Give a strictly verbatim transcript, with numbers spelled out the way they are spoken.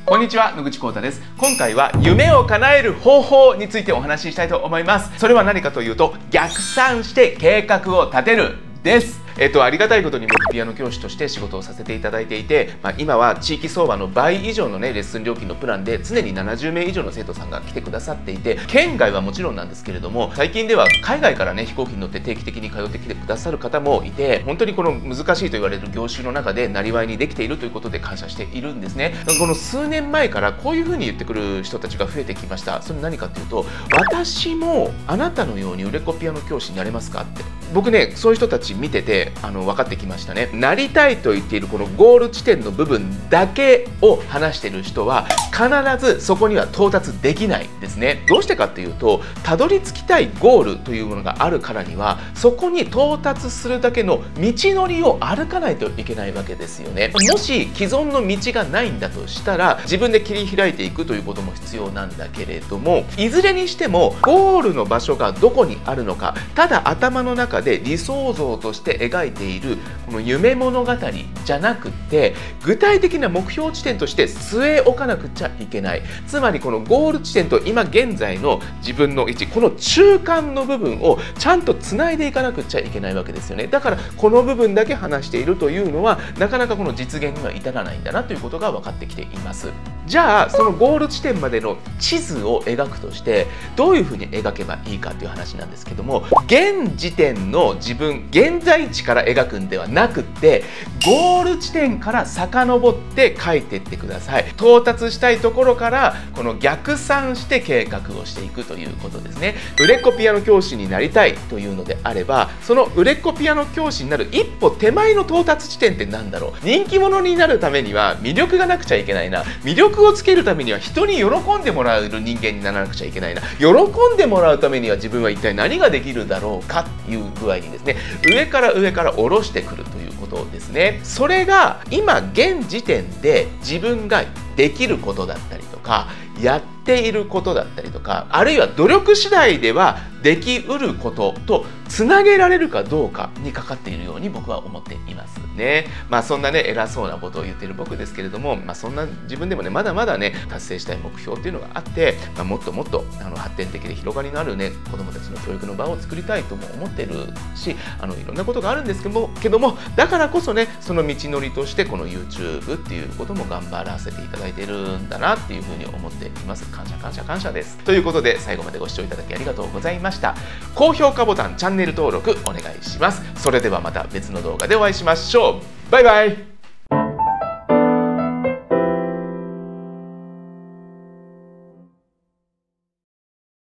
こんにちは、野口浩太です。今回は夢を叶える方法についてお話ししたいと思います。それは何かというと、逆算して計画を立てるです。えっと、ありがたいことに僕ピアノ教師として仕事をさせていただいていて、まあ、今は地域相場の倍以上のねレッスン料金のプランで常にななじゅうめい以上の生徒さんが来てくださっていて、県外はもちろんなんですけれども、最近では海外からね飛行機に乗って定期的に通ってきてくださる方もいて、本当にこの難しいと言われる業種の中でなりわいにできているということで感謝しているんですね。この数年前からこういうふうに言ってくる人たちが増えてきました。それ何かというと、私もあなたのように売れっ子ピアノ教師になれますかって。僕ね、そういう人たち見ててあの分かってきましたね。なりたいと言っているこのゴール地点の部分だけを話している人は必ずそこには到達できないですね。どうしてかっていうと、たどり着きたいゴールというものがあるからには、そこに到達するだけの道のりを歩かないといけないわけですよね。もし既存の道がないんだとしたら、自分で切り開いていくということも必要なんだけれども、いずれにしてもゴールの場所がどこにあるのか、ただ頭の中で理想像として描いているこの夢物語じゃなくって、具体的な目標地点として据え置かなくちゃいけない。つまりこのゴール地点と今現在の自分の位置、この中間の部分をちゃんとつないでいかなくちゃいけないわけですよね。だからこの部分だけ話しているというのはなかなかこの実現には至らないんだなということが分かってきています。じゃあそのゴール地点までの地図を描くとして、どういうふうに描けばいいかという話なんですけども、現時点の自分現在地から描くんではなくって、ゴール地点から遡って書いていってください。到達したいところからこの逆算して計画をしていくということですね。売れっ子ピアノ教師になりたいというのであれば、その売れっ子ピアノ教師になる一歩手前の到達地点って何だろう。人気者になるためには魅力がなくちゃいけないな。魅力をつけるためには人に喜んでもらえる人間にならなくちゃいけないな。喜んでもらうためには自分は一体何ができるだろうかという具合にですね、上から上から下ろしてくるということですね。それが今現時点で自分ができることだったりとか、やっていることだったりとか、あるいは努力次第ではできうることとつなげられるかどうかにかかっているように僕は思っていますね。まあそんなね偉そうなことを言っている僕ですけれども、まあ、そんな自分でもねまだまだね達成したい目標っていうのがあって、まあ、もっともっとあの発展的で広がりのあるね子どもたちの教育の場を作りたいとも思ってるし、あのいろんなことがあるんですけどもけどもだからこそね、その道のりとしてこの YouTube っていうことも頑張らせていただいてるんだなっていうふうに思っています。感謝感謝感謝です。ということで最後までご視聴いただきありがとうございました。高評価ボタン、チャンネル登録お願いします。それではまた別の動画でお会いしましょう。バイバイ。